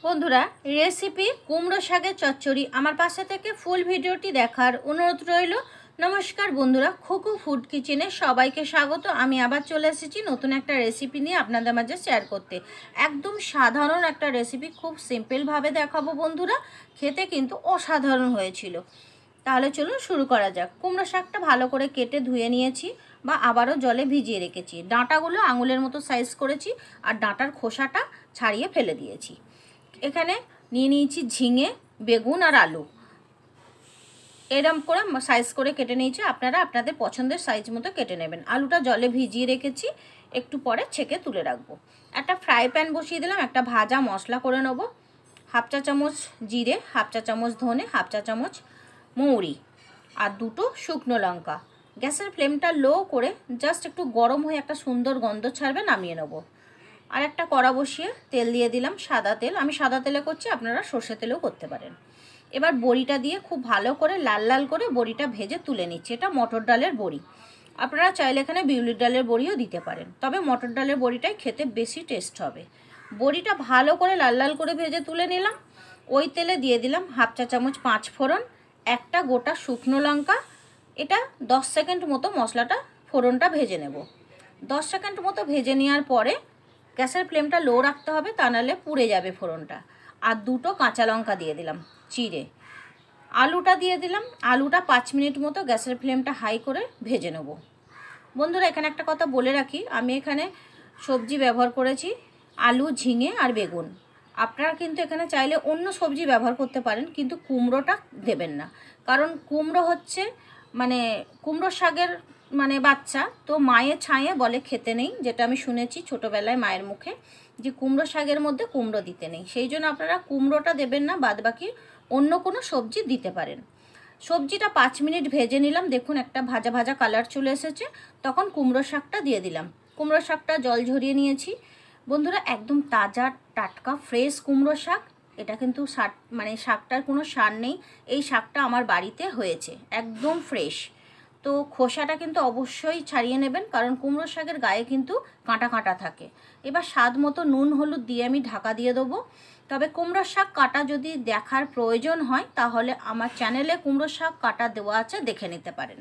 বন্ধুরা রেসিপি কুমড়ো শাকের চচ্চড়ি আমার পাশে থেকে ফুল ভিডিওটি দেখার অনুরোধ রইল। নমস্কার বন্ধুরা, খুকু ফুড কিচেনে সবাইকে স্বাগত। আমি আবার চলে এসেছি নতুন একটা রেসিপি নিয়ে আপনাদের মাঝে শেয়ার করতে। একদম সাধারণ একটা রেসিপি, খুব সিম্পলভাবে দেখাবো বন্ধুরা, খেতে কিন্তু অসাধারণ হয়েছিল। তাহলে চলুন শুরু করা যাক। কুমড়ো শাকটা ভালো করে কেটে ধুয়ে নিয়েছি বা আবারও জলে ভিজিয়ে রেখেছি। ডাঁটাগুলো আঙুলের মতো সাইজ করেছি আর ডাঁটার খোসাটা ছাড়িয়ে ফেলে দিয়েছি। এখানে নিয়ে নিয়েছি ঝিঙে, বেগুন আর আলু, এরম করে সাইজ করে কেটে নিয়েছি। আপনারা আপনাদের পছন্দের সাইজ মতো কেটে নেবেন। আলুটা জলে ভিজিয়ে রেখেছি, একটু পরে ছেঁকে তুলে রাখবো। একটা ফ্রাই প্যান বসিয়ে দিলাম, একটা ভাজা মশলা করে নেব। হাফ চা চামচ জিরে, হাফ চা চামচ ধনে, হাফ চা চামচ মৌরি আর দুটো শুকনো লঙ্কা। গ্যাসের ফ্লেমটা লো করে জাস্ট একটু গরম হয়ে একটা সুন্দর গন্ধ ছাড়বে, নামিয়ে নেব। আর একটা কড়া বসিয়ে তেল দিয়ে দিলাম, সাদা তেল। আমি সাদা তেলে করছি, আপনারা সর্ষে তেলেও করতে পারেন। এবার বড়িটা দিয়ে খুব ভালো করে লাল লাল করে বড়িটা ভেজে তুলে নিচ্ছি। এটা মটর ডালের বড়ি, আপনারা চাইলে এখানে বিউলির ডালের বড়িও দিতে পারেন, তবে মটর ডালের বড়িটাই খেতে বেশি টেস্ট হবে। বড়িটা ভালো করে লাল লাল করে ভেজে তুলে নিলাম। ওই তেলে দিয়ে দিলাম হাফ চা চামচ পাঁচ ফোড়ন, একটা গোটা শুকনো লঙ্কা। এটা 10 সেকেন্ড মতো মশলাটা ফোড়নটা ভেজে নেব। 10 সেকেন্ড মতো ভেজে নেওয়ার পরে গ্যাসের ফ্লেমটা লো রাখতে হবে, তা নাহলে পুড়ে যাবে ফোড়নটা। আর দুটো কাঁচা লঙ্কা দিয়ে দিলাম চিড়ে। আলুটা দিয়ে দিলাম। আলুটা 5 মিনিট মতো গ্যাসের ফ্লেমটা হাই করে ভেজে নেব। বন্ধুরা এখানে একটা কথা বলে রাখি, আমি এখানে সবজি ব্যবহার করেছি আলু, ঝিঙে আর বেগুন। আপনারা কিন্তু এখানে চাইলে অন্য সবজি ব্যবহার করতে পারেন, কিন্তু কুমড়োটা দেবেন না। কারণ কুমড়ো হচ্ছে কুমড়ো শাকের বাচ্চা, তো মায়ের ছায়ে বলে খেতে নেই, যেটা আমি শুনেছি ছোটোবেলায় মায়ের মুখে, যে কুমড়ো শাকের মধ্যে কুমড়ো দিতে নেই। সেই জন্য আপনারা কুমড়োটা দেবেন না, বাদবাকি অন্য কোনো সবজি দিতে পারেন। সবজিটা 5 মিনিট ভেজে নিলাম, দেখুন একটা ভাজা ভাজা কালার চলে এসেছে। তখন কুমড়ো শাকটা দিয়ে দিলাম। কুমড়ো শাকটা জল ঝরিয়ে নিয়েছি। বন্ধুরা একদম তাজা টাটকা ফ্রেশ কুমড়ো শাক। এটা কিন্তু শাকটার কোনো সার নেই। এই শাকটা আমার বাড়িতে হয়েছে, একদম ফ্রেশ। তো খোসাটা কিন্তু অবশ্যই ছাড়িয়ে নেবেন, কারণ কুমড়ো শাকের গায়ে কিন্তু কাঁটা কাঁটা থাকে। এবার স্বাদ মতো নুন হলুদ দিয়ে আমি ঢাকা দিয়ে দেবো। তবে কুমড়ো শাক কাটা যদি দেখার প্রয়োজন হয়, তাহলে আমার চ্যানেলে কুমড়ো শাক কাটা দেওয়া আছে, দেখে নিতে পারেন।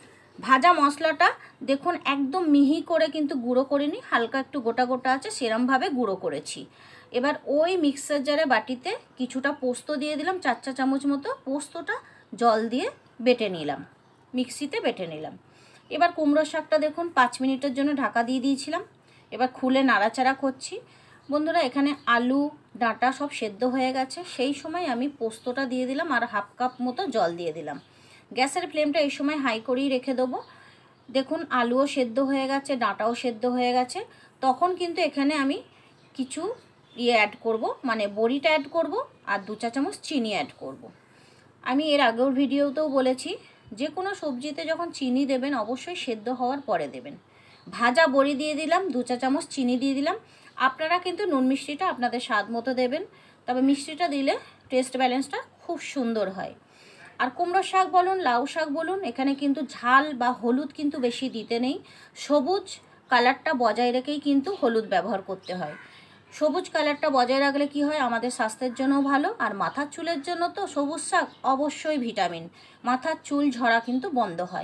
ভাজা মশলাটা দেখুন একদম মিহি করে কিন্তু গুঁড়ো করিনি, হালকা একটু গোটা গোটা আছে, সেরমভাবে গুঁড়ো করেছি। এবার ওই মিক্সার জারে বাটিতে কিছুটা পোস্ত দিয়ে দিলাম, 4 চা চামচ মতো। পোস্তটা জল দিয়ে বেটে নিলাম, মিক্সিতে বেটে নিলাম। এবার কুমড়ো শাকটা দেখুন 5 মিনিটের জন্য ঢাকা দিয়ে দিয়েছিলাম। এবার খুলে নাড়াচাড়া করছি। বন্ধুরা এখানে আলু ডাঁটা সব সেদ্ধ হয়ে গেছে। সেই সময় আমি পোস্তটা দিয়ে দিলাম আর হাফ কাপ মতো জল দিয়ে দিলাম। গ্যাসের ফ্লেমটা এই সময় হাই করেই রেখে দেবো। দেখুন আলুও সেদ্ধ হয়ে গেছে, ডাঁটাও সেদ্ধ হয়ে গেছে। তখন কিন্তু এখানে আমি কিছু অ্যাড করব, বড়িটা অ্যাড করব আর 2 চা চামচ চিনি অ্যাড করব। আমি এর আগের ভিডিওতেও বলেছি, যে কোনো সবজিতে যখন চিনি দেবেন অবশ্যই সেদ্ধ হওয়ার পরে দেবেন। ভাজা বড়ি দিয়ে দিলাম, 2 চা চামচ চিনি দিয়ে দিলাম। আপনারা কিন্তু নুন মিষ্টিটা আপনাদের স্বাদ মতো দেবেন, তবে মিষ্টিটা দিলে টেস্ট ব্যালেন্সটা খুব সুন্দর হয়। আর কুমড়ো শাক বলুন, লাউ শাক বলুন, এখানে কিন্তু ঝাল বা হলুদ কিন্তু বেশি দিতে নেই। সবুজ কালারটা বজায় রেখেই কিন্তু হলুদ ব্যবহার করতে হয়। সবুজ কালারটা বজায় রাখলে কি হয়, আমাদের স্বাস্থ্যের জন্যও ভালো। আর মাথার চুলের জন্য তো সবুজ শাক অবশ্যই ভিটামিন, মাথার চুল ঝরা কিন্তু বন্ধ হয়।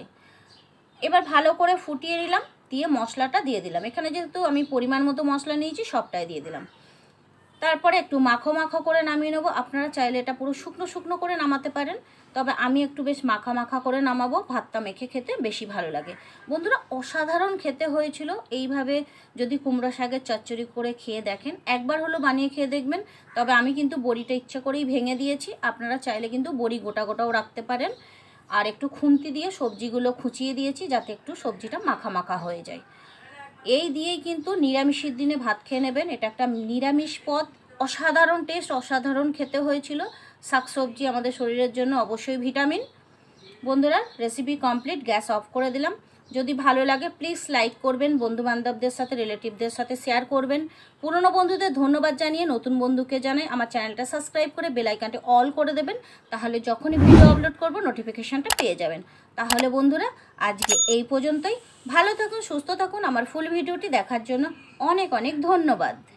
এবার ভালো করে ফুটিয়ে নিলাম, দিয়ে মশলাটা দিয়ে দিলাম। এখানে যেহেতু আমি পরিমাণ মতো মশলা নিয়েছি, সবটাই দিয়ে দিলাম। তারপরে একটু মাখো মাখো করে নামিয়ে নেবো। আপনারা চাইলে এটা পুরো শুকনো শুকনো করে নামাতে পারেন, তবে আমি একটু বেশ মাখা মাখা করে নামাবো, ভাতটা মেখে খেতে বেশি ভালো লাগে। বন্ধুরা অসাধারণ খেতে হয়েছিল। এইভাবে যদি কুমড়ো শাকের চচ্চড়ি করে খেয়ে দেখেন, একবার হলো বানিয়ে খেয়ে দেখবেন। তবে আমি কিন্তু বড়িটা ইচ্ছে করেই ভেঙে দিয়েছি, আপনারা চাইলে কিন্তু বড়ি গোটা গোটাও রাখতে পারেন। আর একটু খুন্তি দিয়ে সবজিগুলো খুঁচিয়ে দিয়েছি, যাতে একটু সবজিটা মাখা মাখা হয়ে যায়। এই দিয়েই কিন্তু নিরামিষের দিনে ভাত খেয়ে নেবেন। এটা একটা নিরামিষ পদ, অসাধারণ টেস্ট, অসাধারণ খেতে হয়েছিল। শাকসবজি আমাদের শরীরের জন্য অবশ্যই ভিটামিন। বন্ধুরা রেসিপি কমপ্লিট, গ্যাস অফ করে দিলাম। যদি ভালো লাগে প্লিজ লাইক করবেন, বন্ধুবান্ধবদের সাথে রিলেটিভদের সাথে শেয়ার করবেন। পুরনো বন্ধুদের ধন্যবাদ জানিয়ে নতুন বন্ধুকে জানাই আমার চ্যানেলটা সাবস্ক্রাইব করে বেল আইকনটি অল করে দেবেন, তাহলে যখনই ভিডিও আপলোড করব নোটিফিকেশানটা পেয়ে যাবেন। তাহলে বন্ধুরা আজকে এই পর্যন্তই। ভালো থাকুন, সুস্থ থাকুন। আমার ফুল ভিডিওটি দেখার জন্য অনেক অনেক ধন্যবাদ।